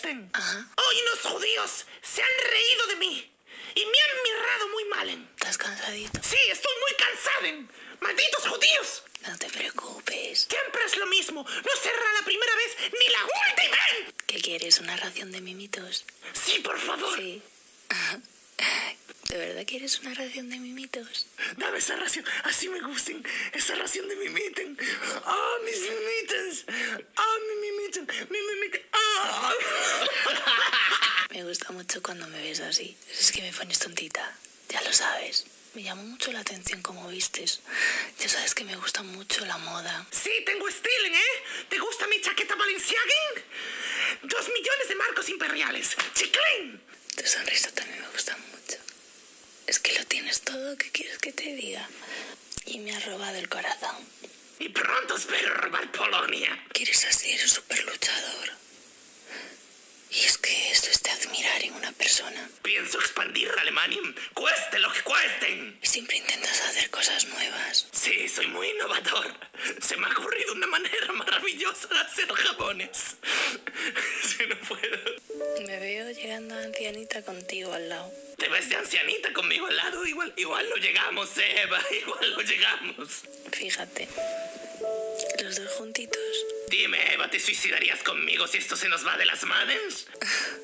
gusten. Ajá. Hoy unos judíos se han reído de mí y me han mirado muy mal. ¿Estás cansadito? Sí, estoy muy cansado. ¡Malditos judíos! No te preocupes. Siempre es lo mismo. No será la primera vez ni la última. ¿Qué quieres? ¿Una ración de mimitos? Sí, por favor. Sí. ¿De verdad quieres una ración de mimitos? Dame esa ración. Así me gusten. Esa ración de mimitos. ¡Ah, mis mimitos! ¡Ah, mi mimito! ¡Mi mimito! ¡Ah! Me gusta mucho cuando me ves así. Es que me pones tontita. Ya lo sabes. Me llamó mucho la atención cómo vistes. Ya sabes que me gusta mucho la moda. Sí, tengo estilo, ¿eh? ¿Te gusta mi chaqueta Balenciaga? 2 millones de marcos imperiales. ¡Chiclín! Tu sonrisa también me gusta mucho. Es que lo tienes todo. ¿Qué quieres que te diga? Y me has robado el corazón. Y pronto espero robar Polonia. ¿Quieres así? Eres súper luchador. Y es que esto es de admirar en una persona. Pienso expandir Alemania, cueste lo que cuesten. Y siempre intentas hacer cosas nuevas. Sí, soy muy innovador. Se me ha ocurrido una manera maravillosa de hacer jabones. Si no puedo. Me veo llegando ancianita contigo al lado. Te ves de ancianita conmigo al lado. Igual lo llegamos, Eva. Igual lo llegamos. Fíjate. Los dos juntitos. Dime, Eva, ¿te suicidarías conmigo si esto se nos va de las manos?